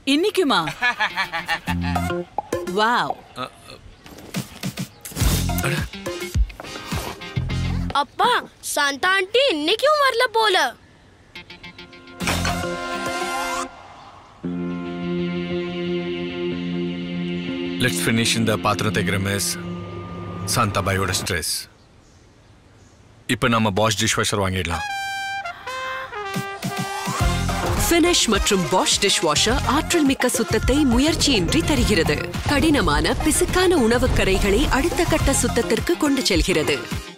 இன்னைக்குமா? Wow. அப்பா, Shantha aunty இன்னைக்கும் வரல போல. Let's finish in the பாத்திரம் தேய்க்கிற மிஸ் சாந்தா பாயோட ஸ்ட்ரெஸ். இப்போ நம்ம Bosch Dishwasher வாங்கிடலாம். Finish மற்றும் Bosch Dishwasher ஆற்றல் மிக்க சுத்தத்தை முயற்சியின்றி தருகிறது. கடினமான பிசுக்கான உணவுக் கரைகளை அடுத்த கட்ட சுத்தத்திற்கு கொண்டு செல்கிறது.